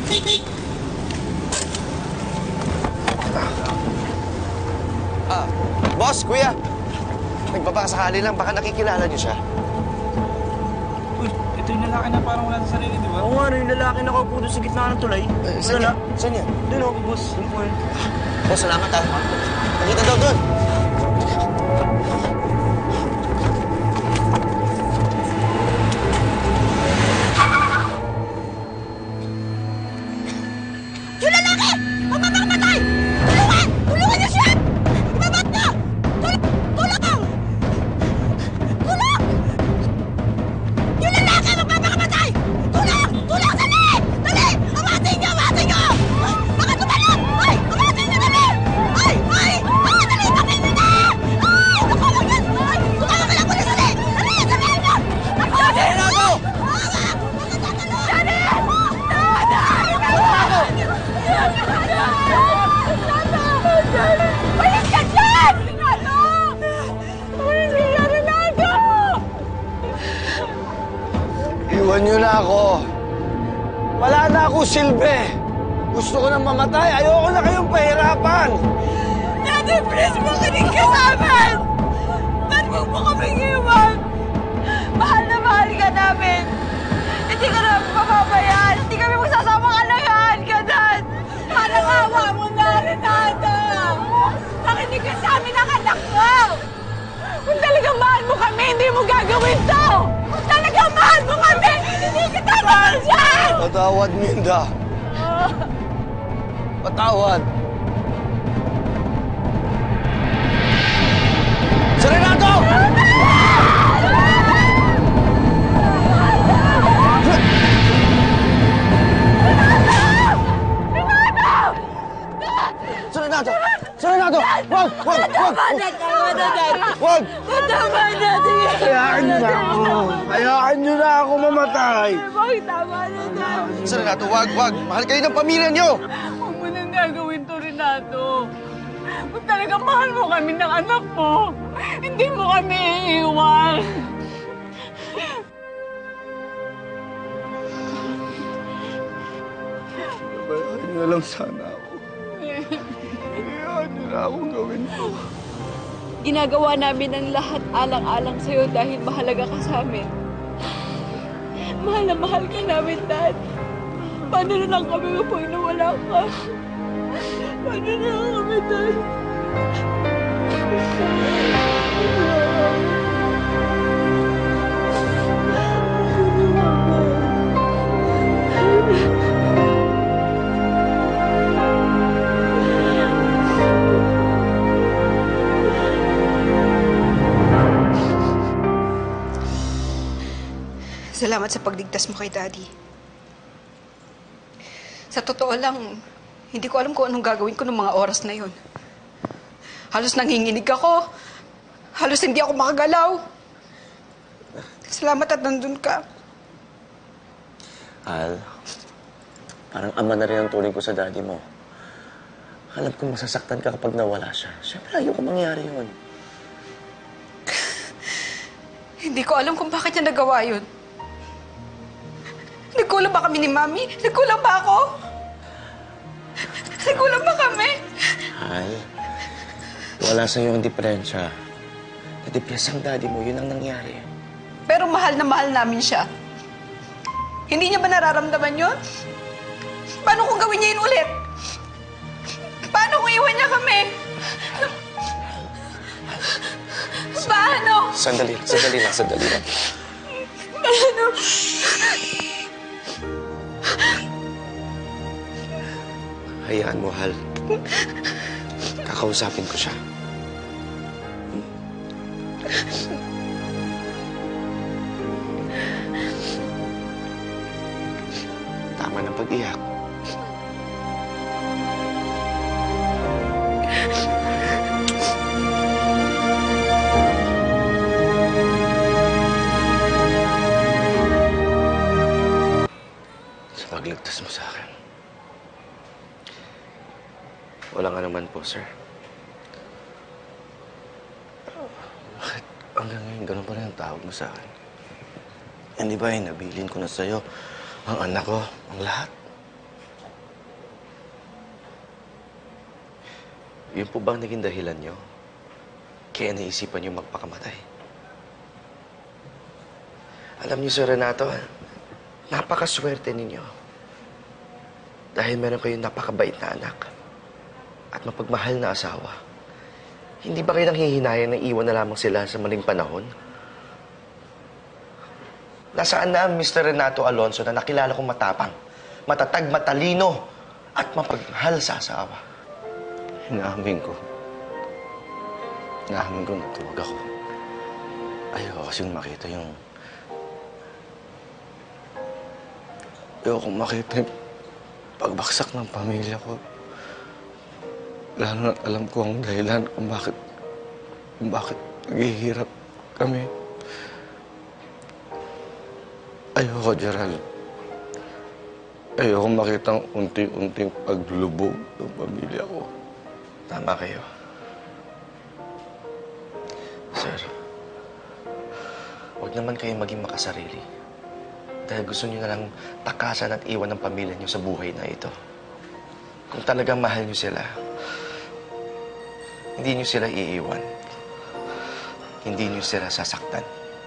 Boss, kuya. Nagbabakasakali lang, baka nakikilala niyo siya. Uy, ito yung lalaki na parang wala sa sarili, di ba? Oo nga, yung lalaki nakaupo doon sa gitna ng tulay. Saan yan? Saan yan? Doon o, boss. Doon po yun. Boss, salamat ha. Nakita daw doon. Yung lalaki! Magpapakamatay! Tulungan! Tulungan niyo siya! Ibabat niyo! Tulong! Tulong! Yung lalaki! Magpapakamatay! Tulong! Tulong! Dali! Dali! Amatin niyo! Amatin niyo! Baka tumalon! Ay! Amatin niyo! Dali! Ay! Ay! Ah! Dali! Takin niyo na! Ay! Naku! Wag yan! Ay! Tumawag ka lang pulis! Dali! Dali! Dali! Naku! Dali na ako! Dali! Bayas ka dyan! Renato! Hindi na, Renato! Iwan niyo na ako. Wala na ako silbi. Gusto ko nang mamatay. Ayoko na kayong pahirapan. Daddy, please, makinig ka sa amin! Ba't mo kaming iwan? Mahal na mahal ka namin. Hindi ka namin mapabayaan. Hindi kami magsasama kalayahan ka, Dad. Parang awa mo na, Renato. Nakinig ka sa amin ang anak mo. Kung talagang mahal mo kami, hindi mo gagawin to. Kung talagang mahal mo kami, hindi kita mahal dyan. Patawad, Minda. Patawad. Si Renato! Si Renato! Si Renato! Wag! Wag! Wag! Tama na, Dad. Wag! Tama na, sige. Hayaan niyo na ako. Hayaan niyo na ako mamatay. Tama na, Dad. Si Renato, wag! Wag! Mahal kayo ng pamilya niyo! Huwag mo nang gagawin to, Renato. Kung talagang mahal mo kami ng anak mo, hindi mo kami iiwan. Hayaan niyo lang sana ako. Hayaan niyo na akong gawin to. Ginagawa namin ang lahat alang-alang sa'yo dahil mahalaga ka sa amin. Mahal na mahal ka namin, Dad. Paano na lang kami kapag nawala ka? Paano na lang kami, Dad? Salamat sa pagligtas mo kay Daddy. Sa totoo lang, hindi ko alam kung anong gagawin ko ng mga oras na yun. Halos nanginginig ako. Halos hindi ako makagalaw. Salamat at nandun ka. Al, parang ama na rin ang turing ko sa daddy mo. Alam kong masasaktan ka kapag nawala siya. Siyempre, ayoko mangyari yun. Hindi ko alam kung bakit niya nagawa yun. Nagkulang ba kami ni Mami? Nagkulang ba ako? Nagkulang ba kami? Al, wala sa'yo ang diferensya. Nadipiyas ang daddy mo, yun ang nangyari. Pero mahal na mahal namin siya. Hindi niya ba nararamdaman yun? Paano kung gawin niya yun ulit? Paano kung iwan niya kami? Paano? Sandali lang. Paano? Hayaan mo, Hal. Kakausapin ko siya. Tama ng pag-iyak. Sa pagligtas mo sa akin. Wala nga naman po, sir. Bakit hanggang ngayon ganun pa rin ang tawag mo sa akin? Hindi ba nabilin ko na sa'yo ang anak ko, ang lahat? Yun po bang naging dahilan nyo? Kaya naisipan nyo magpakamatay? Alam niyo, Sir Renato, napakaswerte ninyo. Dahil meron kayong napakabait na anak at mapagmahal na asawa. Hindi ba kayo nanghihinayang na iwan na lamang sila sa maling panahon? Nasaan na ang Mr. Renato Alonso na nakilala kong matapang, matatag, matalino, at mapagmahal sa asawa? Inaamin ko natuwag ako. Ayoko kasing makita yung... Ayoko makita yung pagbaksak ng pamilya ko. Lalo na alam ko ang dahilan kung bakit naghihirap kami. Ayoko, Gerald. Ayoko makita ang unti-unting paglulubog ng pamilya ko. Tama kayo. Sir, huwag naman kayong maging makasarili. Dahil gusto niyo na lang takasan at iwan ng pamilya niyo sa buhay na ito. Kung talagang mahal niyo sila, hindi niyo sila iiwan. Hindi niyo sila sasaktan.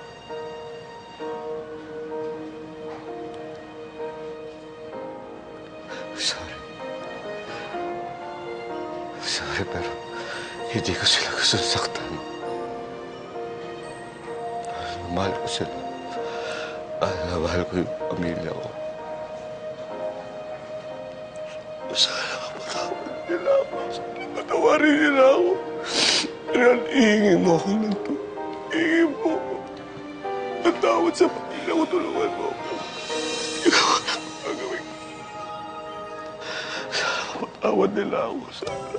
Sorry, pero hindi ko sila gusto saktan. Mahal ko sila. Mahal ko yung pamilya ko. Sana mapatawad nila ako. Patawarin nila ako. Pero iingin mo ako ng to. Iingin mo ako. Patawad sa pamilya ko. Tulungan mo ako. Ikaw na gagawin ko. Sana mapatawad nila ako. Sana.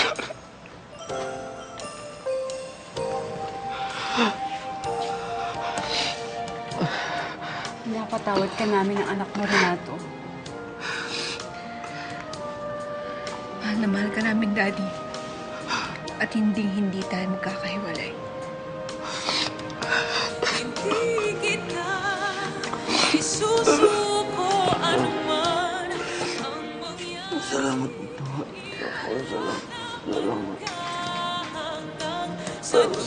Pinapatawad ka namin ng anak mo, Renato. Mahal na mahal ka namin, Daddy. At hindi tayo magkakahiwalay. Hindi kita isusuko anuman ang mangyari. Salamat po. Salamat. Sa